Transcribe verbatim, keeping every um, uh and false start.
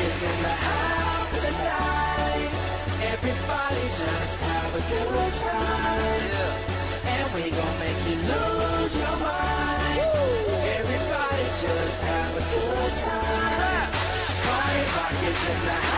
Pockets in the house tonight. Everybody just have a good time. Yeah. And we gon' make you lose your mind. Woo. Everybody just have a good time. Party Pockets in the house.